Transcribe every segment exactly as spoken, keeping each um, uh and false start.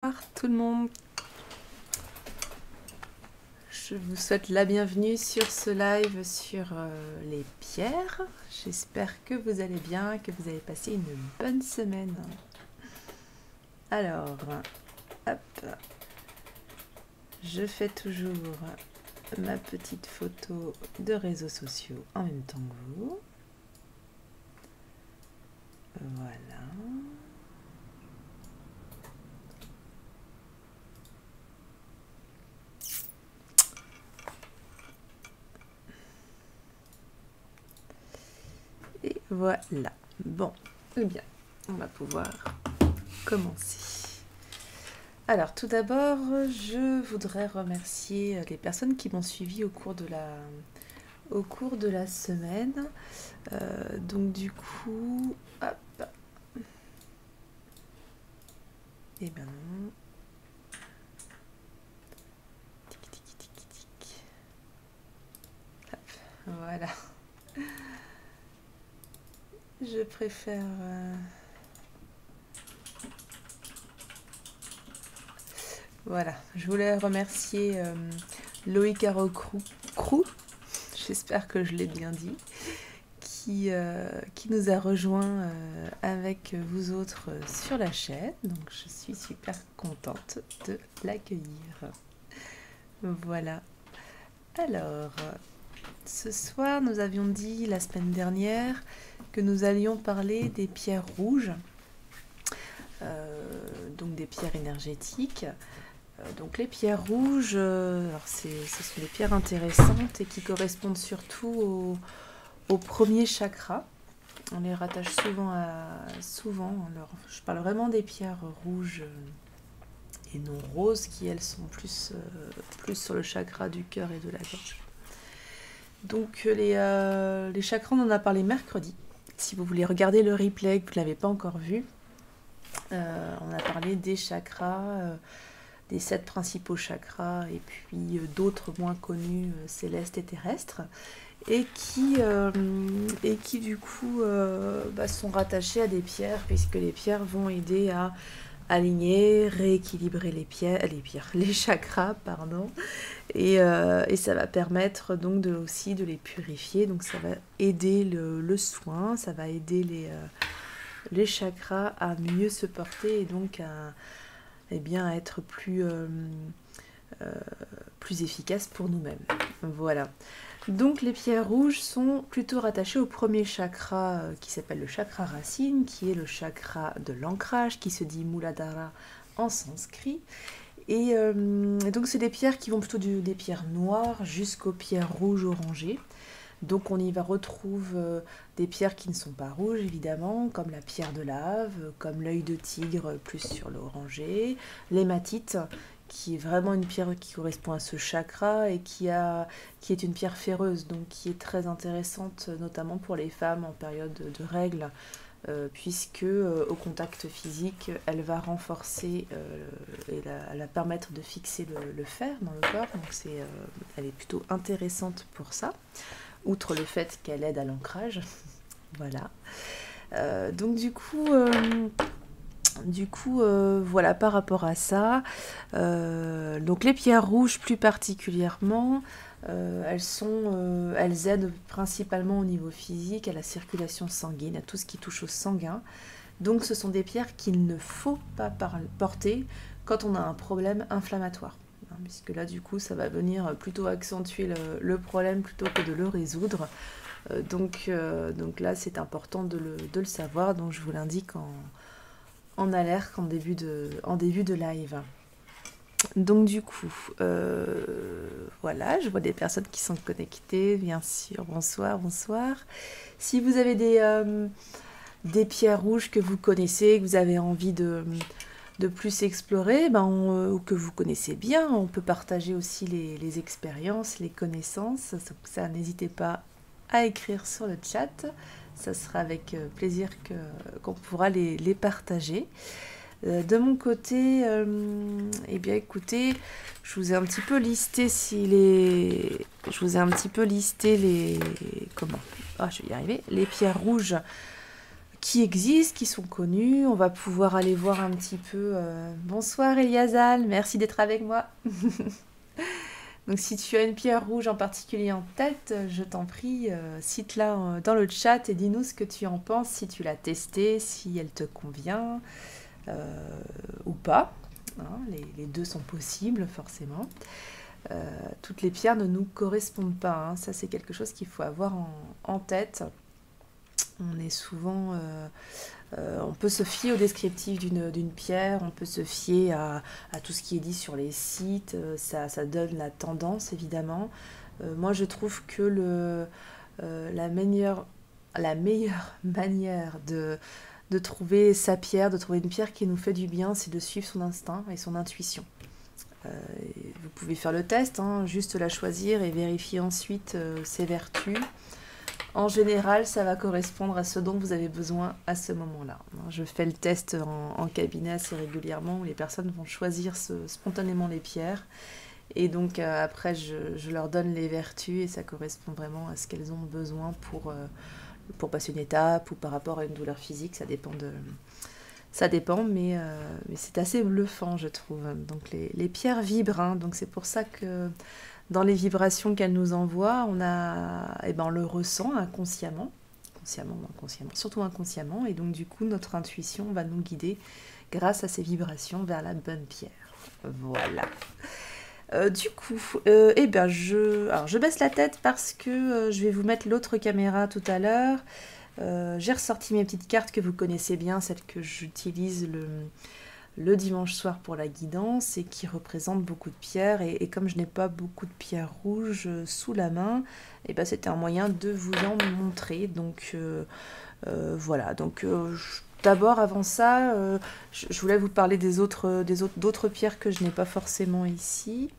Bonsoir tout le monde. Je vous souhaite la bienvenue sur ce live sur euh, les pierres. J'espère que vous allez bien, que vous avez passé une bonne semaine. Alors, hop, je fais toujours ma petite photo de réseaux sociaux en même temps que vous. Voilà. Et voilà. Bon, eh bien, on va pouvoir commencer. Alors, tout d'abord, je voudrais remercier les personnes qui m'ont suivi au cours de la, au cours de la semaine. Euh, donc, du coup, hop. Eh bien non. Tic, tic, tic, tic. Hop, voilà. Je préfère... Euh... Voilà, je voulais remercier euh, Loïc Arocrou, j'espère que je l'ai bien dit, qui, euh, qui nous a rejoint euh, avec vous autres euh, sur la chaîne. Donc je suis super contente de l'accueillir. Voilà. Alors, ce soir, nous avions dit la semaine dernière que nous allions parler des pierres rouges, euh, donc des pierres énergétiques. Euh, donc les pierres rouges, euh, alors c'est, ce sont des pierres intéressantes et qui correspondent surtout au, au premier chakra. On les rattache souvent à... souvent. Alors, je parle vraiment des pierres rouges et non roses qui, elles, sont plus, euh, plus sur le chakra du cœur et de la gorge. Donc les, euh, les chakras, on en a parlé mercredi. Si vous voulez regarder le replay, que vous ne l'avez pas encore vu, euh, on a parlé des chakras, euh, des sept principaux chakras, et puis euh, d'autres moins connus, euh, célestes et terrestres, et qui, euh, et qui du coup euh, bah, sont rattachés à des pierres, puisque les pierres vont aider à aligner, rééquilibrer les pierres, les pierres, les chakras, pardon, et, euh, et ça va permettre donc de, aussi de les purifier, donc ça va aider le, le soin, ça va aider les, euh, les chakras à mieux se porter et donc à, eh bien, à être plus, euh, euh, plus efficaces pour nous-mêmes. Voilà. Donc les pierres rouges sont plutôt rattachées au premier chakra euh, qui s'appelle le chakra racine, qui est le chakra de l'ancrage, qui se dit Muladhara en sanskrit. Et, euh, et donc c'est des pierres qui vont plutôt du, des pierres noires jusqu'aux pierres rouges orangées. Donc on y va retrouve euh, des pierres qui ne sont pas rouges évidemment, comme la pierre de lave, comme l'œil de tigre plus sur l'orangé, l'hématite, qui est vraiment une pierre qui correspond à ce chakra et qui, a, qui est une pierre ferreuse, donc qui est très intéressante, notamment pour les femmes en période de règles, euh, puisque euh, au contact physique, elle va renforcer euh, et la, elle va permettre de fixer le, le fer dans le corps, donc c'est, euh, elle est plutôt intéressante pour ça, outre le fait qu'elle aide à l'ancrage. Voilà. Euh, donc du coup... Euh, Du coup, euh, voilà, par rapport à ça, euh, donc les pierres rouges plus particulièrement, euh, elles, sont, euh, elles aident principalement au niveau physique, à la circulation sanguine, à tout ce qui touche au sanguin. Donc ce sont des pierres qu'il ne faut pas porter quand on a un problème inflammatoire. Hein, puisque là, du coup, ça va venir plutôt accentuer le, le problème plutôt que de le résoudre. Euh, donc, euh, donc là, c'est important de le, de le savoir, donc je vous l'indique en... en alerte en début de, en début de live. Donc du coup, euh, voilà, je vois des personnes qui sont connectées, bien sûr, bonsoir, bonsoir. Si vous avez des, euh, des pierres rouges que vous connaissez, que vous avez envie de, de plus explorer, ben on, ou que vous connaissez bien, on peut partager aussi les, les expériences, les connaissances, donc ça, n'hésitez pas à écrire sur le chat. Ça sera avec plaisir que, qu'on pourra les, les partager. Euh, de mon côté, euh, eh bien écoutez, je vous ai un petit peu listé si les, je vous ai un petit peu listé les, comment, ah je vais y arriver, les pierres rouges qui existent, qui sont connus. On va pouvoir aller voir un petit peu... Euh... Bonsoir Eliasal, merci d'être avec moi. Donc si tu as une pierre rouge en particulier en tête, je t'en prie, euh, cite-la euh, dans le chat et dis-nous ce que tu en penses, si tu l'as testée, si elle te convient euh, ou pas. Hein, les, les deux sont possibles, forcément. Euh, toutes les pierres ne nous correspondent pas. Hein. Ça, c'est quelque chose qu'il faut avoir en, en tête. On est souvent... Euh, euh, on peut se fier au descriptif d'une d'une pierre, on peut se fier à, à tout ce qui est dit sur les sites. Ça, ça donne la tendance, évidemment. Euh, moi, je trouve que le, euh, la, meilleure, la meilleure manière de... de trouver sa pierre, de trouver une pierre qui nous fait du bien, c'est de suivre son instinct et son intuition. Euh, vous pouvez faire le test, hein, juste la choisir et vérifier ensuite euh, ses vertus. En général, ça va correspondre à ce dont vous avez besoin à ce moment-là. Je fais le test en, en cabinet assez régulièrement où les personnes vont choisir ce, spontanément les pierres. Et donc euh, après, je, je leur donne les vertus et ça correspond vraiment à ce qu'elles ont besoin pour... Euh, pour passer une étape ou par rapport à une douleur physique, ça dépend de... Ça dépend, mais, euh, mais c'est assez bluffant, je trouve. Donc les, les pierres vibrent, hein, donc c'est pour ça que dans les vibrations qu'elles nous envoient, on a, eh ben, on le ressent inconsciemment, consciemment ou inconsciemment, surtout inconsciemment, et donc du coup notre intuition va nous guider grâce à ces vibrations vers la bonne pierre. Voilà. Euh, du coup, euh, eh ben je, alors je baisse la tête parce que euh, je vais vous mettre l'autre caméra tout à l'heure. Euh, j'ai ressorti mes petites cartes que vous connaissez bien, celles que j'utilise le, le dimanche soir pour la guidance et qui représentent beaucoup de pierres. Et, et comme je n'ai pas beaucoup de pierres rouges euh, sous la main, eh ben c'était un moyen de vous en montrer. Donc euh, euh, voilà, donc... Euh, je, D'abord, avant ça, euh, je, je voulais vous parler des autres, des autres, d'autres pierres que je n'ai pas forcément ici.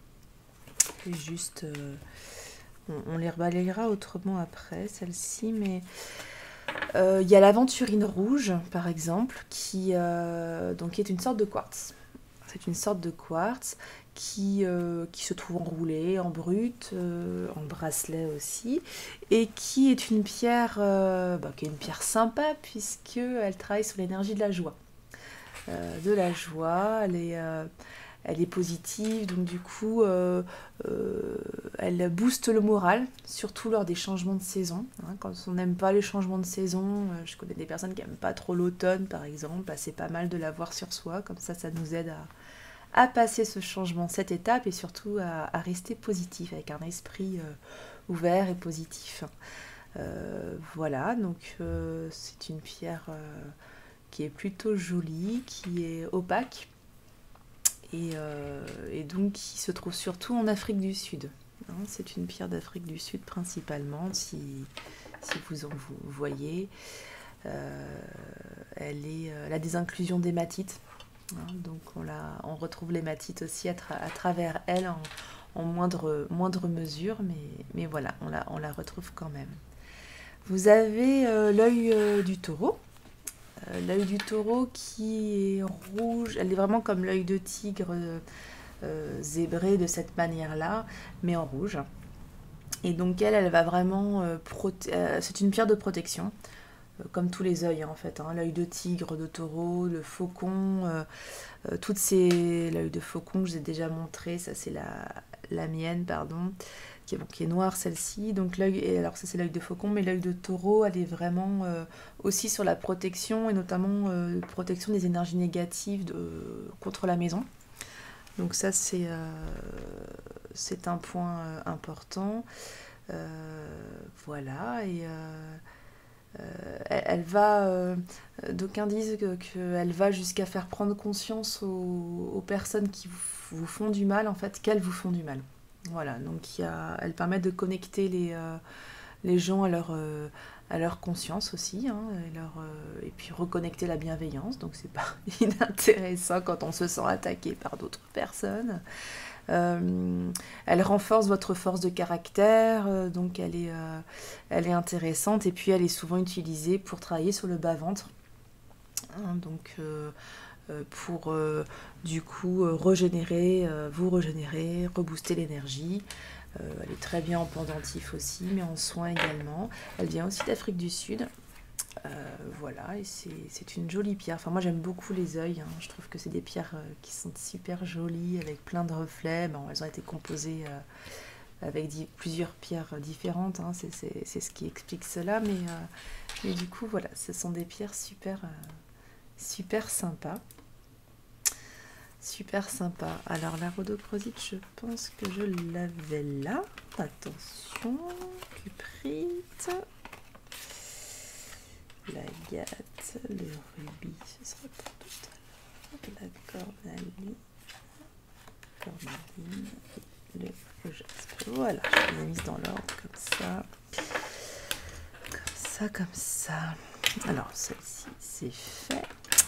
Et juste, euh, on, on les rebalayera autrement après, celle-ci, mais il euh, y a l'aventurine rouge, par exemple, qui, euh, donc, est une sorte de quartz. C'est une sorte de quartz qui, euh, qui se trouve enroulée en brut, euh, en bracelet aussi, et qui est une pierre, euh, bah, qui est une pierre sympa puisqu'elle travaille sur l'énergie de la joie. Euh, de la joie, elle est, euh, elle est positive, donc du coup, euh, euh, elle booste le moral, surtout lors des changements de saison. Hein, quand on n'aime pas les changements de saison, euh, je connais des personnes qui n'aiment pas trop l'automne, par exemple, bah, c'est pas mal de l'avoir sur soi, comme ça, ça nous aide à à passer ce changement, cette étape, et surtout à, à rester positif, avec un esprit euh, ouvert et positif. Euh, voilà, donc euh, c'est une pierre euh, qui est plutôt jolie, qui est opaque, et, euh, et donc qui se trouve surtout en Afrique du Sud. Hein, c'est une pierre d'Afrique du Sud principalement, si, si vous en vous voyez. Euh, elle, est, elle a des inclusions d'hématite. Hein, donc on, la, on retrouve l'hématite aussi à, tra à travers elle en, en moindre, moindre mesure, mais, mais voilà, on la, on la retrouve quand même. Vous avez euh, l'œil euh, du taureau, euh, l'œil du taureau qui est rouge, elle est vraiment comme l'œil de tigre euh, euh, zébré de cette manière-là, mais en rouge. Et donc elle, elle va vraiment, euh, euh, c'est une pierre de protection. Comme tous les œils en fait, hein. L'œil de tigre, de taureau, de faucon, euh, euh, toutes ces... L'œil de faucon, je vous ai déjà montré, ça c'est la, la mienne, pardon, qui est, bon, qui est noire celle-ci. Donc l'œil, alors ça c'est l'œil de faucon, mais l'œil de taureau, elle est vraiment euh, aussi sur la protection, et notamment euh, protection des énergies négatives de, contre la maison. Donc ça c'est euh, c'est un point euh, important. Euh, voilà, et... Euh, Euh, elle, elle va, euh, d'aucuns disent qu'elle que va jusqu'à faire prendre conscience aux, aux personnes qui vous, vous font du mal, en fait, qu'elles vous font du mal. Voilà, donc il y a, elle permet de connecter les, euh, les gens à leur, euh, à leur conscience aussi, hein, et, leur, euh, et puis reconnecter la bienveillance, donc c'est pas inintéressant quand on se sent attaqué par d'autres personnes. Euh, elle renforce votre force de caractère, euh, donc elle est, euh, elle est intéressante, et puis elle est souvent utilisée pour travailler sur le bas-ventre, hein, donc euh, euh, pour euh, du coup euh, régénérer, euh, vous régénérer, rebooster l'énergie. Euh, elle est très bien en pendentif aussi, mais en soins également. Elle vient aussi d'Afrique du Sud. Euh, voilà, et c'est une jolie pierre. Enfin, moi j'aime beaucoup les œils, hein. Je trouve que c'est des pierres euh, qui sont super jolies, avec plein de reflets. Bon, elles ont été composées euh, avec di plusieurs pierres différentes, hein. C'est ce qui explique cela, mais, euh, mais du coup, voilà, ce sont des pierres super, euh, super sympas. Super sympa. Alors la rhodochrosite, je pense que je l'avais là. Attention, cuprite. L'agate, le rubis, ce sera pour tout à l'heure. La cornaline, cornaline et le, le jaspe. Voilà, je les ai mises dans l'ordre comme ça. Comme ça, comme ça. Alors, celle-ci, c'est fait.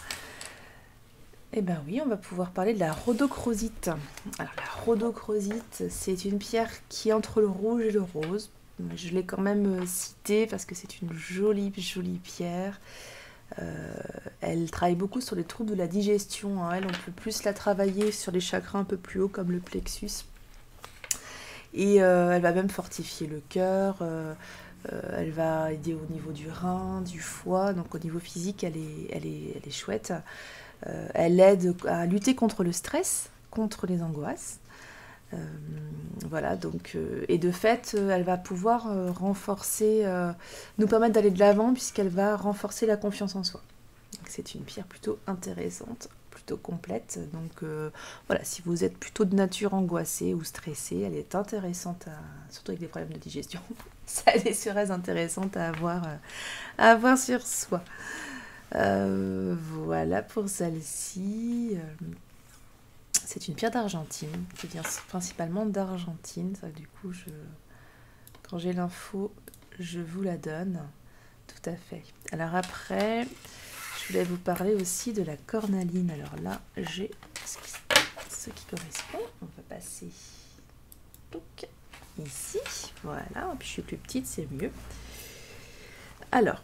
Eh bien oui, on va pouvoir parler de la rhodochrosite. Alors la rhodochrosite, c'est une pierre qui est entre le rouge et le rose. Je l'ai quand même citée parce que c'est une jolie, jolie pierre. Euh, elle travaille beaucoup sur les troubles de la digestion, hein. Elle, on peut plus la travailler sur les chakras un peu plus hauts comme le plexus. Et euh, elle va même fortifier le cœur. Euh, euh, elle va aider au niveau du rein, du foie. Donc au niveau physique, elle est, elle est, elle est chouette. Euh, elle aide à lutter contre le stress, contre les angoisses. Euh, voilà, donc, euh, et de fait, euh, elle va pouvoir euh, renforcer, euh, nous permettre d'aller de l'avant puisqu'elle va renforcer la confiance en soi. C'est une pierre plutôt intéressante, plutôt complète. Donc euh, voilà, si vous êtes plutôt de nature angoissée ou stressée, elle est intéressante, à, surtout avec des problèmes de digestion. Elle est très intéressante à avoir, euh, à avoir sur soi. Euh, voilà pour celle-ci. C'est une pierre d'Argentine qui vient principalement d'Argentine. Du coup, je, quand j'ai l'info, je vous la donne. Tout à fait. Alors après, je voulais vous parler aussi de la cornaline. Alors là, j'ai ce qui, ce qui correspond. On va passer donc, ici. Voilà. Puis je suis plus petite, c'est mieux. Alors,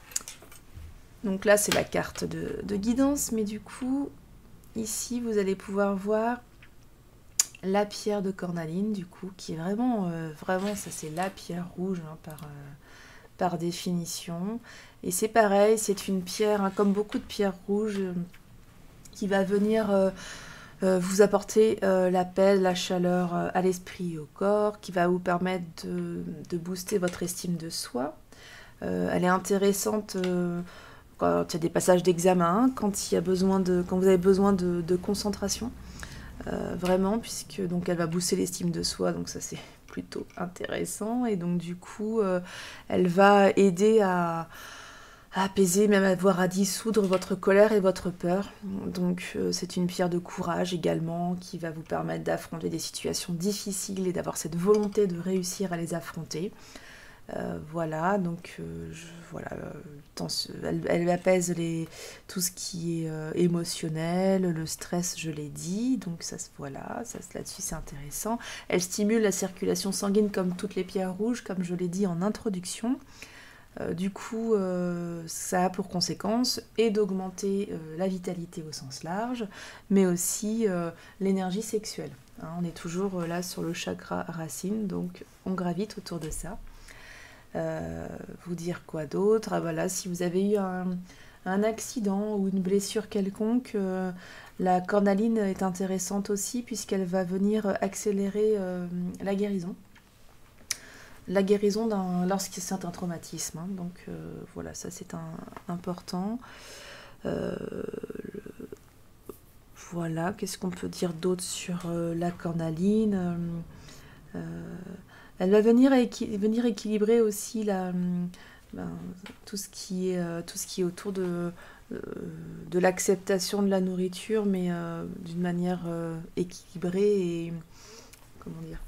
donc là, c'est la carte de, de guidance, mais du coup, ici, vous allez pouvoir voir la pierre de cornaline, du coup, qui est vraiment, euh, vraiment, ça c'est la pierre rouge, hein, par, euh, par définition. Et c'est pareil, c'est une pierre, hein, comme beaucoup de pierres rouges, euh, qui va venir euh, euh, vous apporter euh, la paix, la chaleur euh, à l'esprit et au corps, qui va vous permettre de, de booster votre estime de soi. Euh, elle est intéressante... Euh, quand il y a des passages d'examen, quand il y a besoin de, quand vous avez besoin de, de concentration, euh, vraiment, puisque donc elle va booster l'estime de soi, donc ça c'est plutôt intéressant, et donc du coup, euh, elle va aider à, à apaiser, même à voire à dissoudre votre colère et votre peur. Donc euh, c'est une pierre de courage également, qui va vous permettre d'affronter des situations difficiles et d'avoir cette volonté de réussir à les affronter. Euh, voilà, donc euh, je, voilà, euh, elle, elle apaise les, tout ce qui est euh, émotionnel, le stress, je l'ai dit, donc ça, voilà, ça, là-dessus c'est intéressant. Elle stimule la circulation sanguine comme toutes les pierres rouges, comme je l'ai dit en introduction. Euh, du coup, euh, ça a pour conséquence et d'augmenter euh, la vitalité au sens large, mais aussi euh, l'énergie sexuelle. Hein, on est toujours là sur le chakra racine, donc on gravite autour de ça. Euh, vous dire quoi d'autre? Ah voilà, si vous avez eu un, un accident ou une blessure quelconque, euh, la cornaline est intéressante aussi puisqu'elle va venir accélérer euh, la guérison. La guérison lorsque c'est un traumatisme. Hein. Donc euh, voilà, ça c'est important. Euh, le, voilà, qu'est-ce qu'on peut dire d'autre sur euh, la cornaline? euh, Elle va venir, équi venir équilibrer aussi la, ben, tout, ce qui est, euh, tout ce qui est autour de, euh, de l'acceptation de la nourriture, mais euh, d'une manière euh, équilibrée et comment dire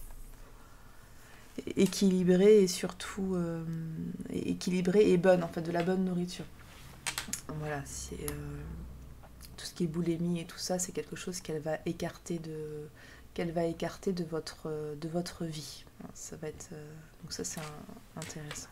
équilibrée et surtout euh, équilibrée et bonne, en fait, de la bonne nourriture. Voilà, c'est euh, tout ce qui est boulimie et tout ça, c'est quelque chose qu'elle va écarter de qu'elle va écarter de votre, de votre vie. Ça va être, euh, donc ça c'est intéressant.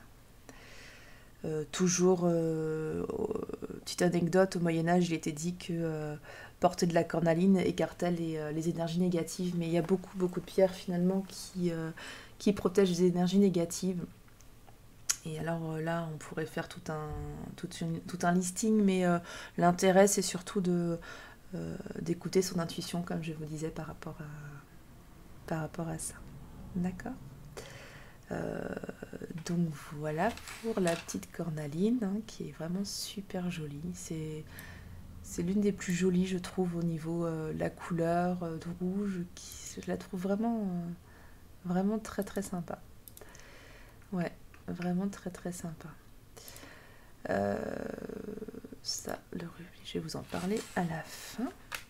Euh, toujours, euh, petite anecdote, au Moyen-Âge, il était dit que euh, porter de la cornaline écartait les, euh, les énergies négatives, mais il y a beaucoup, beaucoup de pierres finalement qui, euh, qui protègent les énergies négatives. Et alors euh, là, on pourrait faire tout un, tout une- tout un listing, mais euh, l'intérêt, c'est surtout de, euh, d'écouter son intuition, comme je vous disais, par rapport à, par rapport à ça. D'accord. Euh, donc voilà pour la petite cornaline, hein, qui est vraiment super jolie. C'est, c'est l'une des plus jolies, je trouve, au niveau euh, la couleur euh, de rouge. Qui, je la trouve vraiment, euh, vraiment très très sympa. Ouais, vraiment très très sympa. Euh, ça, le rubis, je vais vous en parler à la fin.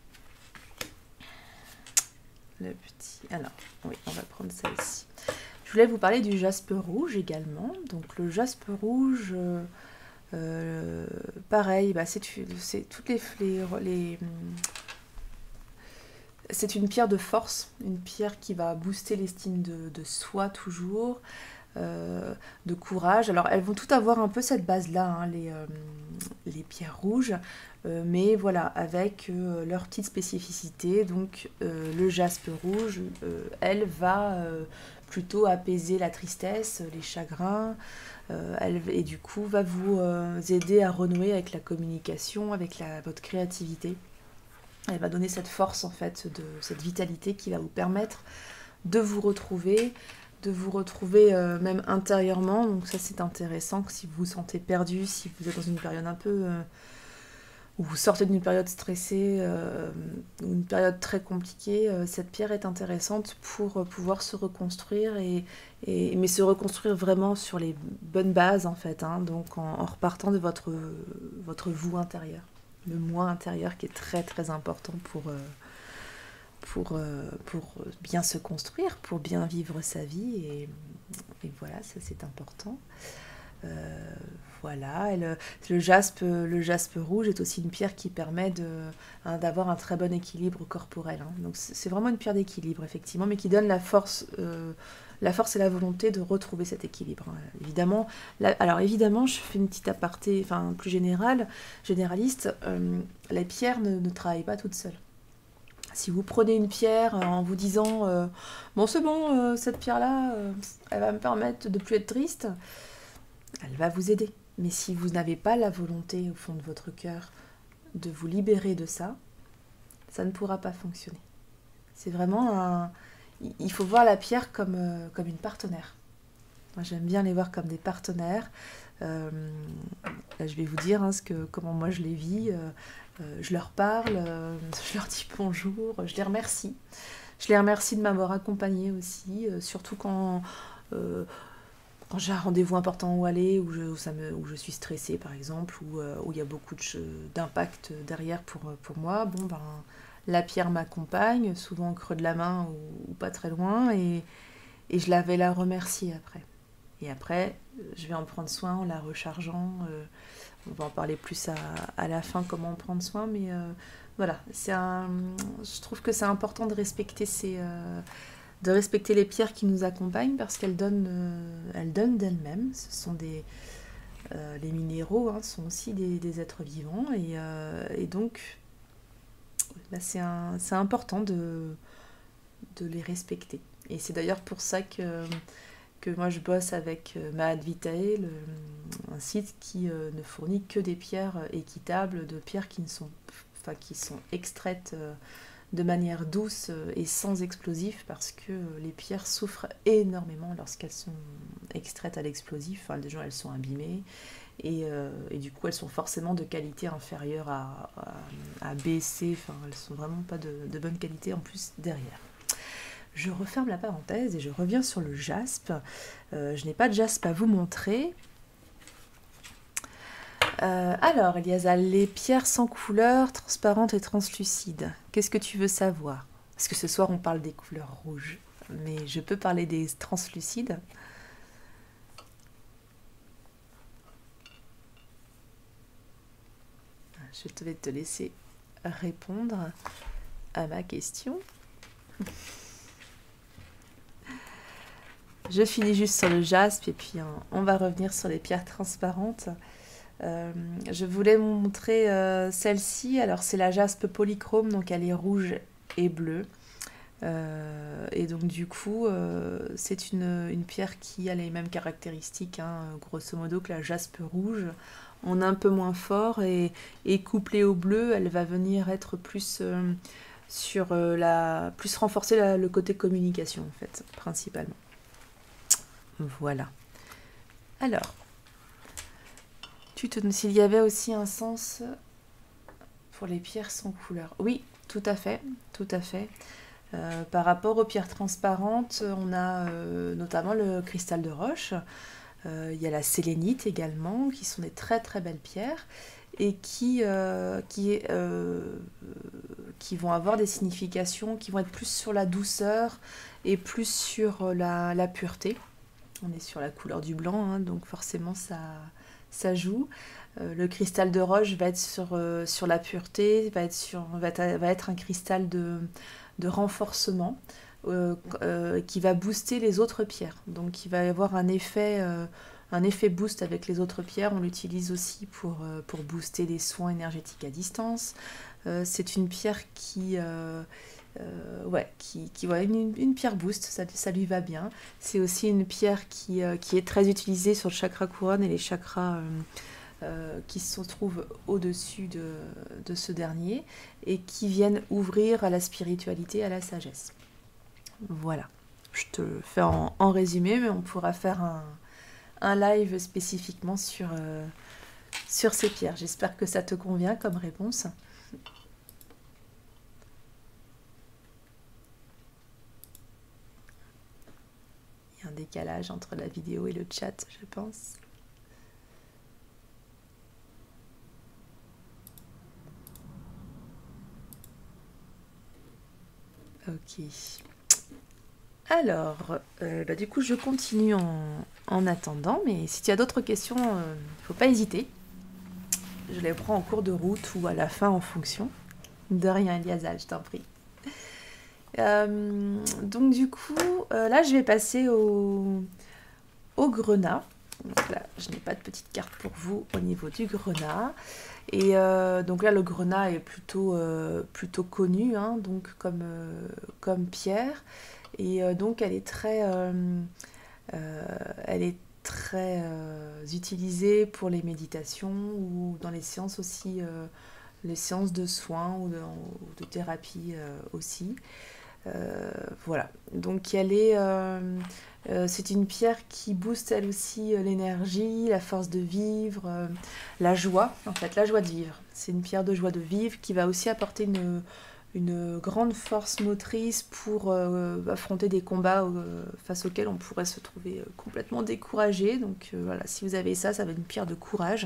Le petit. Alors, oui, on va prendre celle-ci. Je voulais vous parler du jaspe rouge également. Donc, le jaspe rouge, euh, euh, pareil, bah, c'est, c'est toutes les, les, les c'est une pierre de force, une pierre qui va booster l'estime de, de soi toujours. Euh, de courage. Alors elles vont toutes avoir un peu cette base-là, hein, les, euh, les pierres rouges, euh, mais voilà, avec euh, leur petite spécificité. Donc euh, le jaspe rouge, euh, elle va euh, plutôt apaiser la tristesse, les chagrins, euh, elle, et du coup va vous euh, aider à renouer avec la communication, avec la, votre créativité. Elle va donner cette force en fait, de cette vitalité qui va vous permettre de vous retrouver, de vous retrouver euh, même intérieurement. Donc ça c'est intéressant, que si vous vous sentez perdu, si vous êtes dans une période un peu euh, où vous sortez d'une période stressée, euh, une période très compliquée, euh, cette pierre est intéressante pour euh, pouvoir se reconstruire, et, et, mais se reconstruire vraiment sur les bonnes bases en fait, hein, donc en, en repartant de votre, votre vous intérieur, le moi intérieur qui est très très important pour... Euh, Pour, euh, pour bien se construire, pour bien vivre sa vie, et, et voilà, ça c'est important. Euh, voilà, et le, le, jaspe, le jaspe rouge est aussi une pierre qui permet de, hein, d'avoir un très bon équilibre corporel, hein. Donc c'est vraiment une pierre d'équilibre effectivement, mais qui donne la force, euh, la force et la volonté de retrouver cet équilibre, hein. Évidemment, là, alors évidemment, je fais une petite aparté, enfin plus générale, généraliste. Euh, les pierres ne, ne travaillent pas toutes seules. Si vous prenez une pierre en vous disant euh, bon c'est bon, euh, cette pierre-là, euh, elle va me permettre de ne plus être triste, elle va vous aider. Mais si vous n'avez pas la volonté au fond de votre cœur de vous libérer de ça, ça ne pourra pas fonctionner. C'est vraiment un... Il faut voir la pierre comme, euh, comme une partenaire. Moi, j'aime bien les voir comme des partenaires. Euh, là, je vais vous dire hein, ce que, comment moi je les vis. Euh, euh, je leur parle, euh, je leur dis bonjour, je les remercie. Je les remercie de m'avoir accompagnée aussi, euh, surtout quand, euh, quand j'ai un rendez-vous important où aller, où je, où ça me, où je suis stressée par exemple, où, euh, où il y a beaucoup de, d'impact derrière pour, pour moi. Bon, ben, la pierre m'accompagne, souvent au creux de la main ou, ou pas très loin, et, et je la vais la remercier après. Et après, je vais en prendre soin en la rechargeant. Euh, on va en parler plus à, à la fin, comment en prendre soin. Mais euh, voilà, c'est un, je trouve que c'est important de respecter, ces, euh, de respecter les pierres qui nous accompagnent, parce qu'elles donnent, euh, elles donnent d'elles-mêmes. Ce sont des, euh, les minéraux hein, sont aussi des, des êtres vivants. Et, euh, et donc, bah, c'est, un, c'est important de, de les respecter. Et c'est d'ailleurs pour ça que... que moi je bosse avec Mahad Vitae, le, un site qui euh, ne fournit que des pierres équitables, de pierres qui, ne sont, enfin, qui sont extraites euh, de manière douce et sans explosif, parce que les pierres souffrent énormément lorsqu'elles sont extraites à l'explosif. Enfin, déjà elles sont abîmées, et, euh, et du coup elles sont forcément de qualité inférieure à, à, à B, C, enfin elles sont vraiment pas de, de bonne qualité en plus derrière. Je referme la parenthèse et je reviens sur le jaspe. Euh, je n'ai pas de jaspe à vous montrer. Euh, alors, Eliasa, les pierres sans couleur, transparentes et translucides. Qu'est-ce que tu veux savoir? Parce que ce soir, on parle des couleurs rouges, mais je peux parler des translucides. Je vais te laisser répondre à ma question. Je finis juste sur le jaspe et puis on va revenir sur les pierres transparentes. Euh, je voulais vous montrer euh, celle-ci. Alors c'est la jaspe polychrome, donc elle est rouge et bleue. Euh, et donc du coup, euh, c'est une, une pierre qui a les mêmes caractéristiques, hein, grosso modo, que la jaspe rouge, en un peu moins fort, et, et couplée au bleu, elle va venir être plus euh, sur euh, la, plus renforcer la- le côté communication en fait, principalement. Voilà. Alors, tu te, s'il y avait aussi un sens pour les pierres sans couleur. Oui, tout à fait, tout à fait. Euh, par rapport aux pierres transparentes, on a euh, notamment le cristal de roche. Euh, il y a la sélénite également, qui sont des très très belles pierres et qui, euh, qui, euh, qui vont avoir des significations qui vont être plus sur la douceur et plus sur la, la pureté. On est sur la couleur du blanc, hein, donc forcément ça, ça joue. Euh, le cristal de roche va être sur, euh, sur la pureté, va être, sur, va être, va être un cristal de, de renforcement euh, euh, qui va booster les autres pierres. Donc il va y avoir un effet, euh, un effet boost avec les autres pierres. On l'utilise aussi pour, euh, pour booster les soins énergétiques à distance. Euh, c'est une pierre qui... Euh, euh, ouais, qui, qui ouais, une, une pierre boost, ça, ça lui va bien. C'est aussi une pierre qui, euh, qui est très utilisée sur le chakra couronne et les chakras euh, euh, qui se trouvent au-dessus de, de ce dernier et qui viennent ouvrir à la spiritualité, à la sagesse. Voilà, je te le fais en, en résumé, mais on pourra faire un, un live spécifiquement sur, euh, sur ces pierres. J'espère que ça te convient comme réponse. Il y a un décalage entre la vidéo et le chat, je pense. Ok. Alors, euh, bah, du coup, je continue en, en attendant, mais si tu as d'autres questions, il euh, ne faut pas hésiter. Je les prends en cours de route ou à la fin en fonction. De rien, Eliasal, je t'en prie. Euh, donc du coup, euh, là, je vais passer au, au grenat. Donc là, je n'ai pas de petite carte pour vous au niveau du grenat. Et euh, donc là, le grenat est plutôt, euh, plutôt connu, hein, donc comme, euh, comme pierre. Et euh, donc, elle est très, euh, euh, elle est très euh, utilisée pour les méditations ou dans les séances aussi, euh, les séances de soins ou de, ou de thérapie euh, aussi. Euh, voilà. Donc, elle est, euh, euh, c'est une pierre qui booste elle aussi euh, l'énergie, la force de vivre, euh, la joie, en fait, la joie de vivre. C'est une pierre de joie de vivre qui va aussi apporter une une grande force motrice pour euh, affronter des combats euh, face auxquels on pourrait se trouver euh, complètement découragé. Donc euh, voilà, si vous avez ça, ça va être une pierre de courage.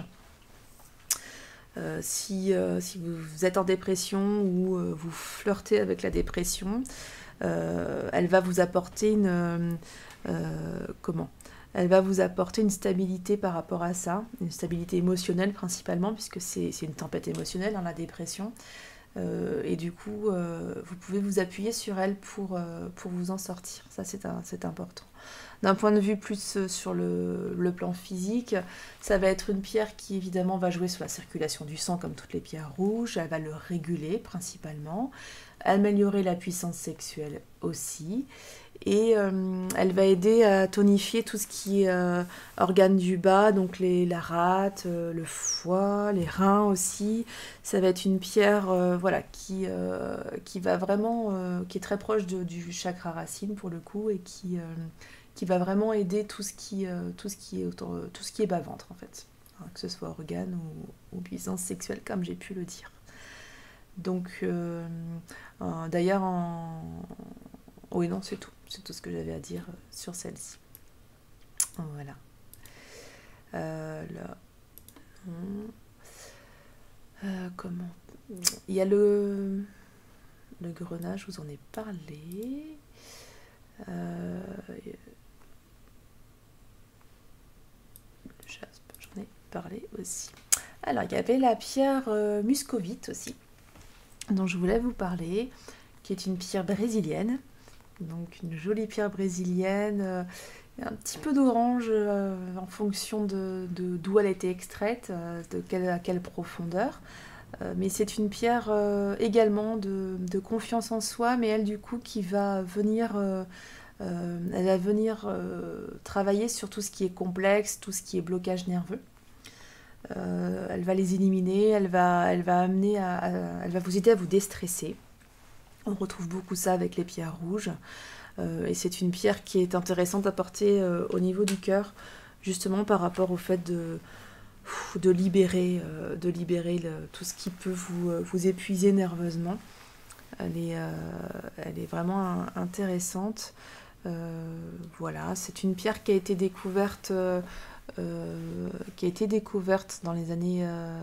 Euh, si, euh, si vous êtes en dépression ou euh, vous flirtez avec la dépression, euh, elle va vous apporter une... Euh, comment elle va vous apporter une stabilité par rapport à ça, une stabilité émotionnelle principalement, puisque c'est une tempête émotionnelle, hein, la dépression. Euh, et du coup, euh, vous pouvez vous appuyer sur elle pour, euh, pour vous en sortir. Ça, c'est important. D'un point de vue plus euh, sur le, le plan physique, ça va être une pierre qui, évidemment, va jouer sur la circulation du sang, comme toutes les pierres rouges. Elle va le réguler, principalement. Améliorer la puissance sexuelle aussi. Et euh, elle va aider à tonifier tout ce qui est euh, organes du bas, donc les, la rate, euh, le foie, les reins aussi. Ça va être une pierre euh, voilà, qui, euh, qui va vraiment, euh, qui est très proche de, du chakra racine pour le coup, et qui, euh, qui va vraiment aider tout ce qui, euh, tout ce qui est autour, tout ce qui est bas-ventre en fait, hein, que ce soit organe ou, ou puissance sexuelle comme j'ai pu le dire. Donc euh, euh, d'ailleurs en... oui non c'est tout. C'est tout ce que j'avais à dire sur celle-ci. Voilà. Euh, là. Euh, comment Il y a le, le grenat, je vous en ai parlé. Euh, le jaspe, j'en ai parlé aussi. Alors, il y avait la pierre euh, muscovite aussi, dont je voulais vous parler, qui est une pierre brésilienne. Donc une jolie pierre brésilienne, euh, un petit peu d'orange euh, en fonction de, de d'où elle a été extraite, euh, de quelle, à quelle profondeur. Euh, mais c'est une pierre euh, également de, de confiance en soi, mais elle du coup qui va venir, euh, euh, elle va venir euh, travailler sur tout ce qui est complexe, tout ce qui est blocage nerveux. Euh, elle va les éliminer, elle va, elle va amener à, à, elle va vous aider à vous déstresser. On retrouve beaucoup ça avec les pierres rouges. Euh, et c'est une pierre qui est intéressante à porter euh, au niveau du cœur, justement par rapport au fait de, de libérer, euh, de libérer le, tout ce qui peut vous, vous épuiser nerveusement. Elle est, euh, elle est vraiment intéressante. Euh, voilà, c'est une pierre qui a été découverte, euh, euh, qui a été découverte dans les années euh,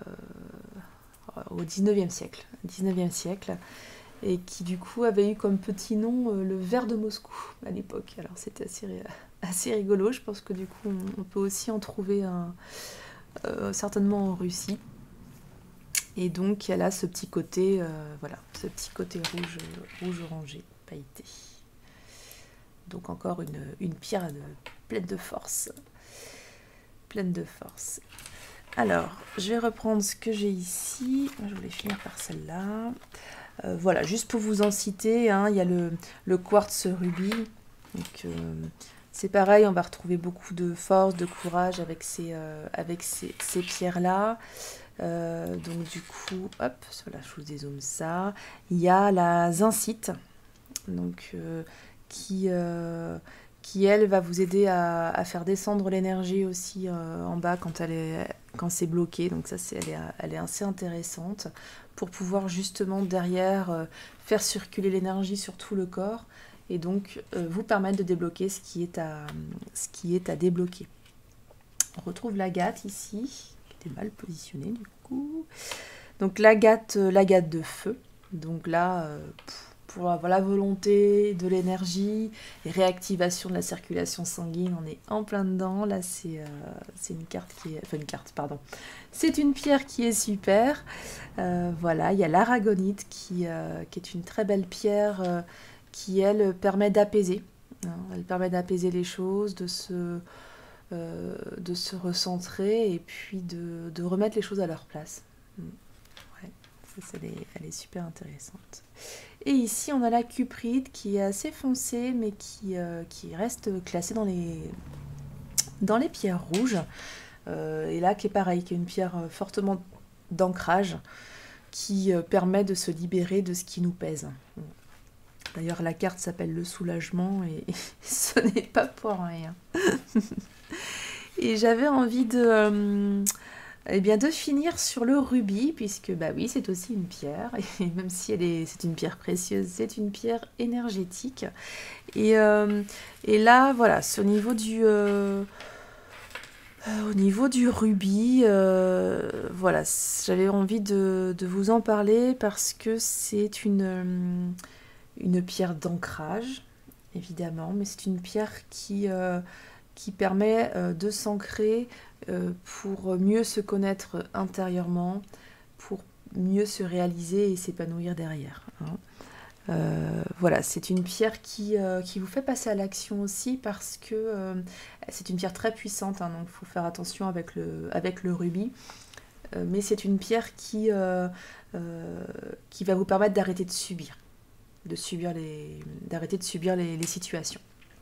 au dix-neuvième siècle, dix-neuvième siècle, et qui du coup avait eu comme petit nom euh, le verre de Moscou à l'époque. Alors c'était assez, assez rigolo. Je pense que du coup on, on peut aussi en trouver un, euh, certainement en Russie. Et donc elle a ce petit côté, euh, voilà, ce petit côté rouge, rouge orangé, pailleté. Donc encore une, une pierre de, pleine de force. Pleine de force. Alors, je vais reprendre ce que j'ai ici. Je voulais finir par celle-là. Euh, voilà, juste pour vous en citer, hein, il y a le, le quartz rubis. Donc, euh, c'est pareil, on va retrouver beaucoup de force, de courage avec ces, euh, avec ces, ces pierres-là. Euh, donc du coup, hop, voilà, je vous dézoome ça. Il y a la zincite, donc euh, qui, euh, qui elle va vous aider à, à faire descendre l'énergie aussi euh, en bas quand elle est quand c'est bloqué. Donc ça, c'est, elle, est, elle est assez intéressante pour pouvoir justement derrière euh, faire circuler l'énergie sur tout le corps et donc euh, vous permettre de débloquer ce qui est à, ce qui est à débloquer. On retrouve l'agate ici, qui était mal positionnée du coup. Donc l'agate, l'agate de feu. Donc là, euh, pour avoir la volonté, de l'énergie et réactivation de la circulation sanguine, on est en plein dedans. Là, c'est euh, c'est une carte qui est... Enfin, une carte, pardon. C'est une pierre qui est super. Euh, voilà, il y a l'aragonite qui, euh, qui est une très belle pierre euh, qui, elle, permet d'apaiser. Hein, elle permet d'apaiser les choses, de se... Euh, de se recentrer et puis de, de remettre les choses à leur place. Ouais, ça, elle, est, elle est super intéressante. Et ici, on a la cuprite qui est assez foncée, mais qui, euh, qui reste classée dans les, dans les pierres rouges. Euh, et là, qui est pareil, qui est une pierre fortement d'ancrage, qui euh, permet de se libérer de ce qui nous pèse. D'ailleurs, la carte s'appelle le soulagement, et, et ce n'est pas pour rien. Et j'avais envie de, euh, eh bien, de finir sur le rubis, puisque bah oui, c'est aussi une pierre, et même si elle est, c'est une pierre précieuse, c'est une pierre énergétique. Et, euh, et là, voilà, au niveau du, euh, euh, au niveau du rubis, euh, voilà, j'avais envie de, de vous en parler parce que c'est une, une pierre d'ancrage, évidemment, mais c'est une pierre qui... Euh, qui permet euh, de s'ancrer euh, pour mieux se connaître intérieurement, pour mieux se réaliser et s'épanouir derrière. Hein. Euh, voilà, c'est une pierre qui, euh, qui vous fait passer à l'action aussi parce que euh, c'est une pierre très puissante, hein, donc il faut faire attention avec le, avec le rubis. Euh, mais c'est une pierre qui, euh, euh, qui va vous permettre d'arrêter de subir, de subir les, d'arrêter de subir les, les situations.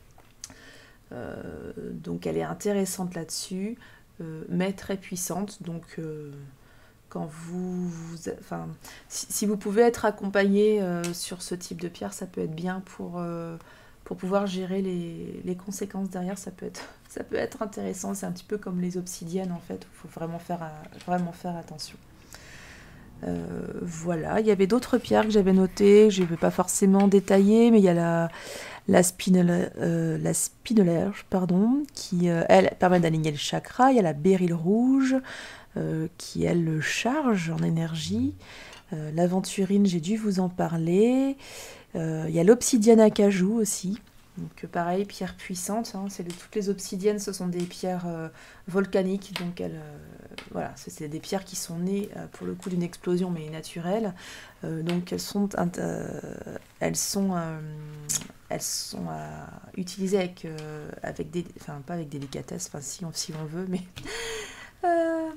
Euh, donc elle est intéressante là-dessus, euh, mais très puissante. Donc euh, quand vous, vous enfin, si, si vous pouvez être accompagné euh, sur ce type de pierre, ça peut être bien pour, euh, pour pouvoir gérer les, les conséquences derrière. Ça peut être, ça peut être intéressant. C'est un petit peu comme les obsidiennes en fait. Il faut vraiment faire, vraiment faire attention. Euh, voilà, il y avait d'autres pierres que j'avais notées, je ne vais pas forcément détailler, mais il y a la, la, spinel, euh, la spinelère, pardon, qui, euh, elle, permet d'aligner le chakra. Il y a la béryl rouge, euh, qui, elle, le charge en énergie. Euh, L'aventurine, j'ai dû vous en parler. Euh, il y a l'obsidienne acajou aussi. Donc pareil, pierre puissante, hein, c'est de, toutes les obsidiennes, ce sont des pierres euh, volcaniques, donc elles, euh, voilà, c'est des pierres qui sont nées euh, pour le coup d'une explosion mais naturelle, euh, donc elles sont, euh, elles sont, euh, elles sont euh, utilisées avec, euh, avec des, enfin pas avec délicatesse, enfin si on, si on veut, mais euh,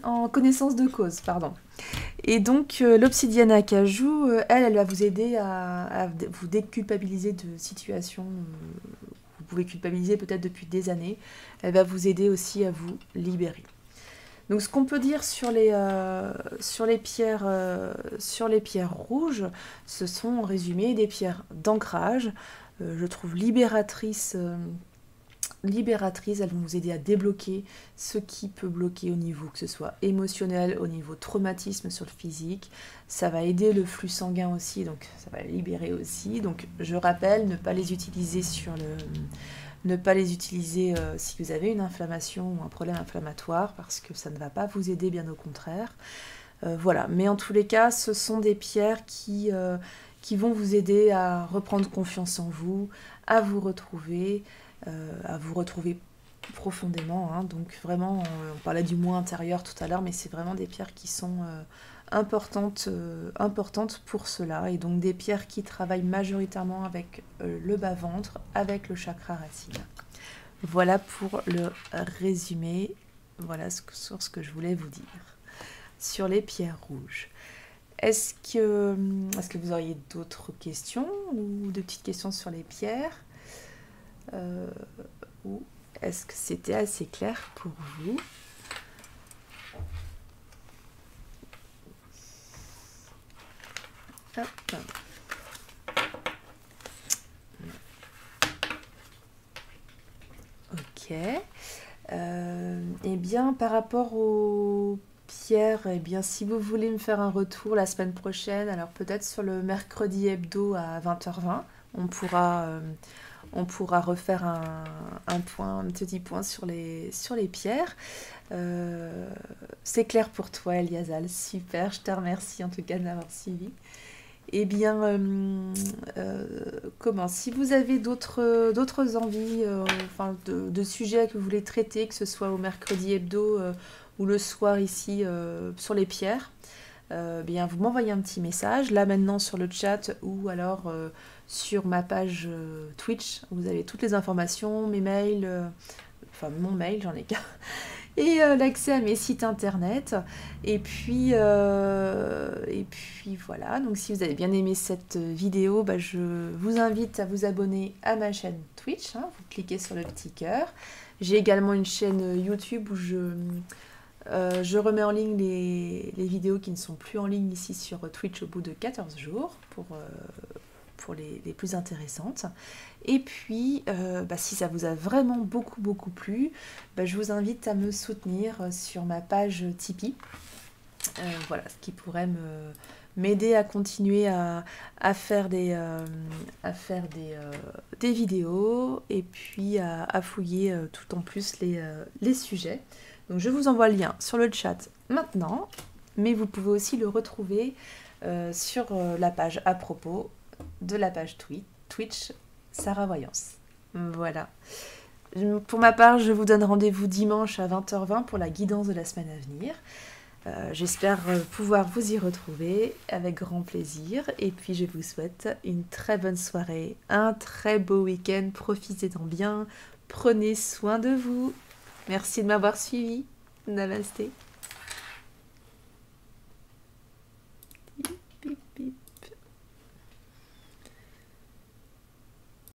en connaissance de cause, pardon. Et donc, euh, l'obsidienne acajou, euh, elle, elle va vous aider à, à vous déculpabiliser de situations. Euh, vous pouvez culpabiliser peut-être depuis des années. Elle va vous aider aussi à vous libérer. Donc, ce qu'on peut dire sur les, euh, sur les pierres, euh, sur les pierres rouges, ce sont en résumé des pierres d'ancrage. Euh, je trouve libératrices. Euh, libératrices, elles vont vous aider à débloquer ce qui peut bloquer au niveau, que ce soit émotionnel, au niveau traumatisme sur le physique. Ça va aider le flux sanguin aussi, donc ça va libérer aussi. Donc je rappelle, ne pas les utiliser sur le... Ne pas les utiliser euh, si vous avez une inflammation ou un problème inflammatoire, parce que ça ne va pas vous aider, bien au contraire. Euh, voilà, mais en tous les cas, ce sont des pierres qui, euh, qui vont vous aider à reprendre confiance en vous, à vous retrouver, Euh, à vous retrouver profondément. Hein. Donc vraiment, euh, on parlait du moi intérieur tout à l'heure, mais c'est vraiment des pierres qui sont euh, importantes, euh, importantes pour cela. Et donc des pierres qui travaillent majoritairement avec euh, le bas-ventre, avec le chakra racine. Voilà pour le résumé. Voilà ce que, sur ce que je voulais vous dire. Sur les pierres rouges. Est-ce que, est-ce que vous auriez d'autres questions ou de petites questions sur les pierres ? Euh, ou est-ce que c'était assez clair pour vous? Hop. Ok. Euh, eh bien, par rapport aux pierres, eh bien, si vous voulez me faire un retour la semaine prochaine, alors peut-être sur le mercredi hebdo à vingt heures vingt, on pourra... Euh, on pourra refaire un, un, point, un petit point sur les, sur les pierres. Euh, c'est clair pour toi, Eliasal. Super, je te remercie en tout cas de m'avoir suivi. Eh bien, euh, euh, comment si vous avez d'autres d'autres envies, euh, enfin, de, de sujets que vous voulez traiter, que ce soit au mercredi hebdo euh, ou le soir ici euh, sur les pierres, euh, bien, vous m'envoyez un petit message, là maintenant sur le chat ou alors... Euh, sur ma page euh, Twitch, vous avez toutes les informations, mes mails, euh, enfin mon mail, j'en ai qu'un, et euh, l'accès à mes sites internet. Et puis, euh, et puis voilà, donc si vous avez bien aimé cette vidéo, bah, je vous invite à vous abonner à ma chaîne Twitch, hein, vous cliquez sur le petit cœur. J'ai également une chaîne YouTube où je... Euh, je remets en ligne les, les vidéos qui ne sont plus en ligne ici sur Twitch au bout de quatorze jours pour... Euh, pour les, les plus intéressantes. Et puis, euh, bah, si ça vous a vraiment beaucoup, beaucoup plu, bah, je vous invite à me soutenir sur ma page Tipeee. Euh, voilà, ce qui pourrait me, m'aider à continuer à, à faire des, euh, à faire des, euh, des vidéos et puis à, à fouiller euh, tout en plus les, euh, les sujets. Donc, je vous envoie le lien sur le chat maintenant, mais vous pouvez aussi le retrouver euh, sur euh, la page à propos de la page Twitch Sarah Voyance. Voilà. Pour ma part, je vous donne rendez-vous dimanche à vingt heures vingt pour la guidance de la semaine à venir. Euh, j'espère pouvoir vous y retrouver avec grand plaisir. Et puis, je vous souhaite une très bonne soirée, un très beau week-end. Profitez-en bien. Prenez soin de vous. Merci de m'avoir suivi. Namasté.